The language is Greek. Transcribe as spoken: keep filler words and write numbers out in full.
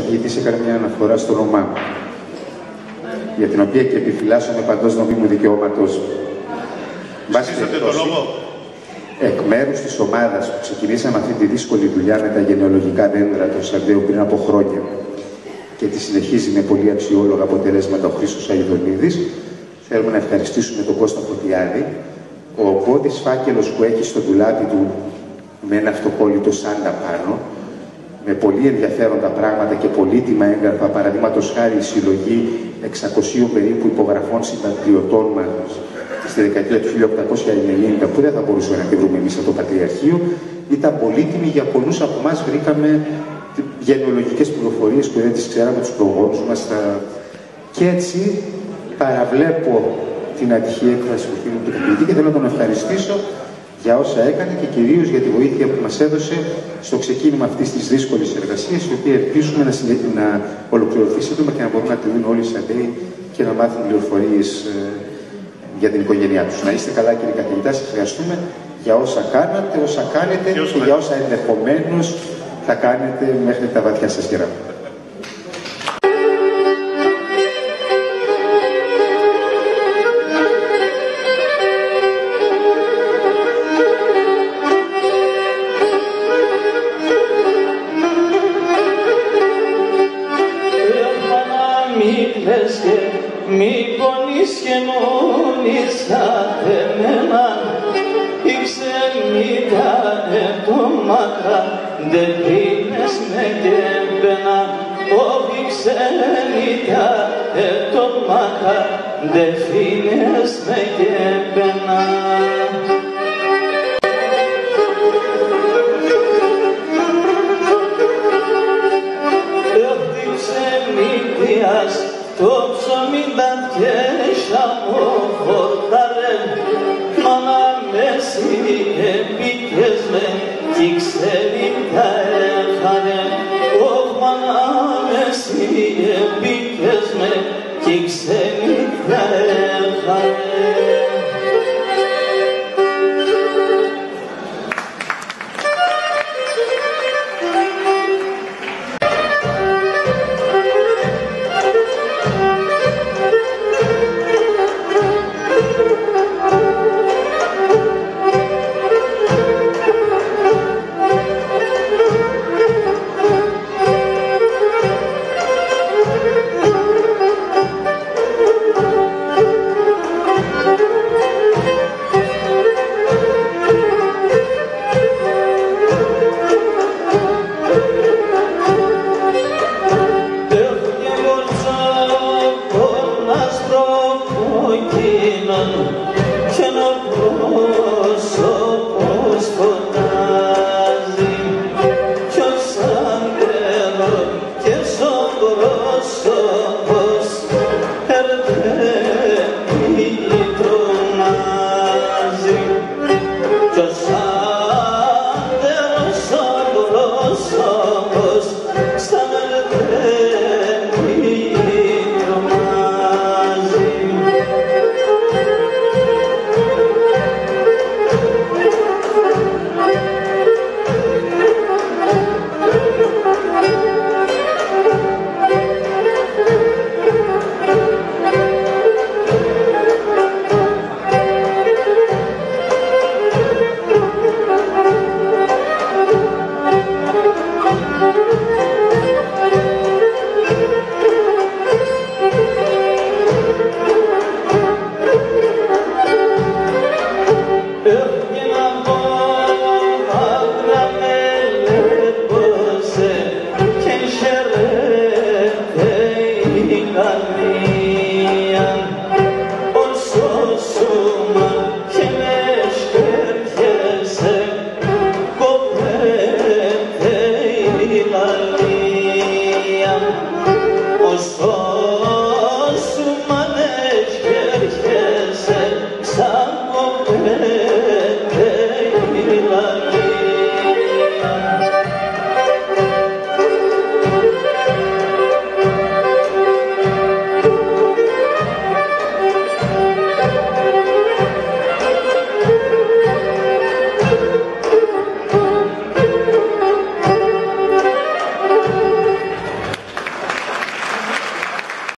καθηγητής έκανε μια αναφορά στο Ρωμά, για την οποία και επιφυλάσσομαι παντός νομίμου δικαιώματος. Ζήσατε το λόγο. Εκ μέρους της ομάδας που ξεκινήσαμε αυτή τη δύσκολη δουλειά με τα γενεολογικά δέντρα του Σαντέου πριν από χρόνια και τη συνεχίζει με πολύ αξιόλογα αποτελέσματα ο Χρήστος Αηδονίδης, θέλουμε να ευχαριστήσουμε τον Κώστα Φωτιάδη. Ο πόδης φάκελος που έχει στο ντουλάπι του με ένα αυτοκόλλητο σάντα πάνω, με πολύ ενδιαφέροντα πράγματα και πολύτιμα έγγραφα, παραδείγματος χάρη η συλλογή εξακοσίων περίπου υπογραφών συμπατριωτών μας στη δεκαετία του χίλια οκτακόσια ενενήντα, που δεν θα μπορούσαμε να τη βρούμε εμείς από το Πατριαρχείο, ήταν πολύτιμη για πολλούς από εμάς. Βρήκαμε γενεολογικές πληροφορίες που δεν τις ξέραμε τους προγόνους μας. Και έτσι παραβλέπω την ατυχή έκφραση του φίλου του καθηγητή και θέλω να τον ευχαριστήσω για όσα έκανε και κυρίως για τη βοήθεια που μας έδωσε στο ξεκίνημα αυτής της δύσκολης εργασίας, η οποία ελπίζουμε να, συνε... να ολοκληρωθεί σύντομα και να μπορούν να τη δουν όλοι οι Σαντέοι και να μάθουν πληροφορίες ε, για την οικογένειά τους. Να είστε καλά, κύριε καθηγητά, σας ευχαριστούμε για όσα κάνατε, όσα κάνετε και, και για όσα ενδεχομένως θα κάνετε μέχρι τα βαθιά σας γεράματα. Μη πονείς και μόνης εμένα, η ξενήτα το μακρά, δεν πίνες με κέμπαινα. Όχι ξενήτα το μακρά, δεν πίνες με κέμπαινα. Αυτή ξενήτιας το ψωμί τα πιέσα μου χορτάρε, μάνα μέση επίκες με κι ξέρει τα έχανε. Ωχ, μάνα μέση επίκες με κι ξέρει τα έχανε. Oh,